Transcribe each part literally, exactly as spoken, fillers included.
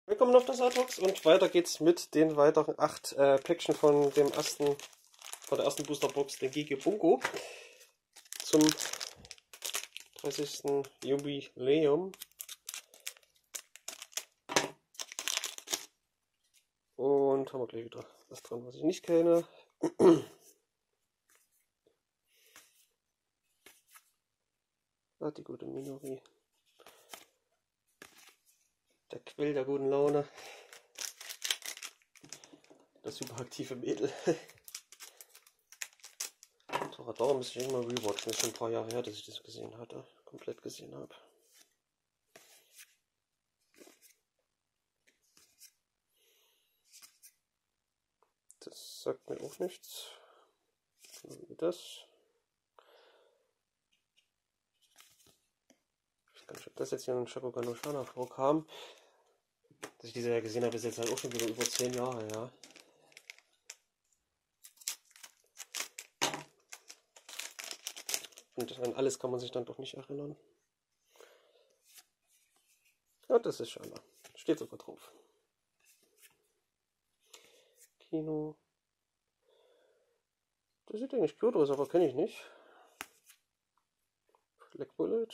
Willkommen auf das Artbox und weiter geht's mit den weiteren acht äh, Päckchen von dem ersten, von der ersten Boosterbox, der Gigi Bunko, zum dreißigsten Jubiläum. Und haben wir gleich wieder was dran, was ich nicht kenne. Ah, die gute Minori. Der Quell der guten Laune. Das hyperaktive Mädel. Toradora müsste ich immer rewatchen. Das ist schon ein paar Jahre her, dass ich das gesehen hatte. Komplett gesehen habe. Das sagt mir auch nichts. Wie das. Ich weiß gar nicht, ob das jetzt hier ein Shakugan no Shana vorkam. Dass ich diese ja gesehen habe, ist jetzt halt auch schon wieder über zehn Jahre, ja. Und an alles kann man sich dann doch nicht erinnern. Ja, das ist scheinbar. Steht sogar drauf. Kino. Das sieht eigentlich gut aus, aber kenne ich nicht. Black Bullet.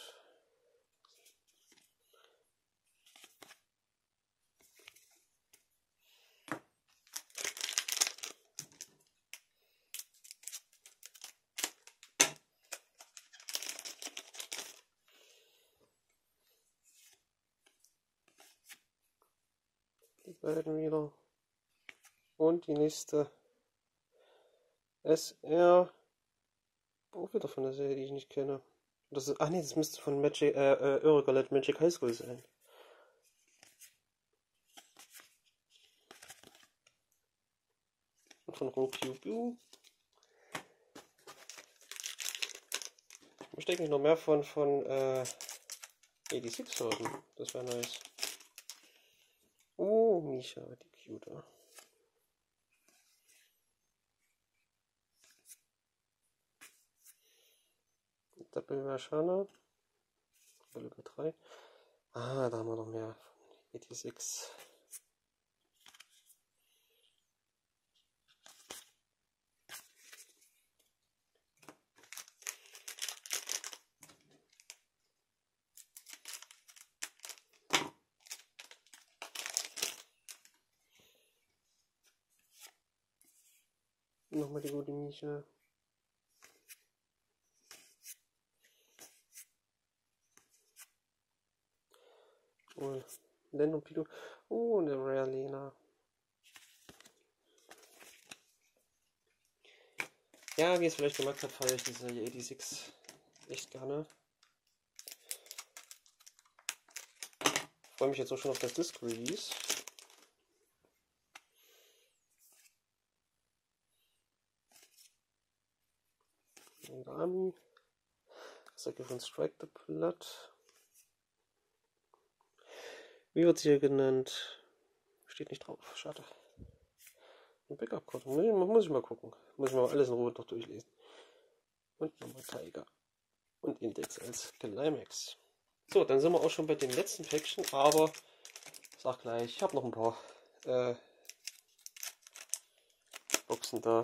Die beiden wieder. Und die nächste S R. Auch wieder von der Serie, die ich nicht kenne. Das ist, ach nee, das müsste von Magic, äh, äh, Eurogalette Magic High School sein. Und von Rokyubu. Ich möchte eigentlich noch mehr von, von äh, sechsundachtzig haben. Das wäre nice. Oh, Misha, die Cute. Double Shana. Volume drei. Ah, da haben wir noch mehr von sechsundachtzig. Nochmal die gute Misha. Oh, Len und Pido. Oh, eine Rare Lena. Ja, wie ihr es vielleicht gemerkt habt, feiere ich diese sechsundachtzig echt gerne. Ich freue mich jetzt auch schon auf das Disc Release. Army. Sacke von Strike the Blood. Wie wird sie hier genannt? Steht nicht drauf. Schade. Ein Backup-Code. Muss ich mal gucken. Muss ich mal alles in Ruhe noch durchlesen. Und nochmal Tiger. Und Index als Climax. So, dann sind wir auch schon bei den letzten Päckchen. Aber, sag gleich, ich habe noch ein paar äh, Boxen da.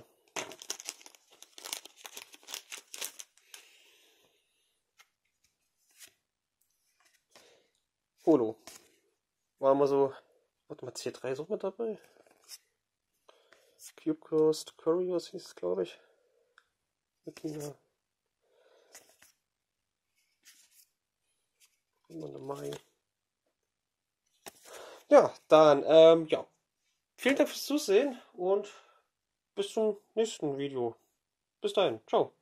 Holo. War mal so, warte mal, C drei ist auch mit dabei. Cube Coast Curious hieß es, glaube ich. China. Mai. Ja, dann, ähm, ja. Vielen Dank fürs Zusehen und bis zum nächsten Video. Bis dahin. Ciao.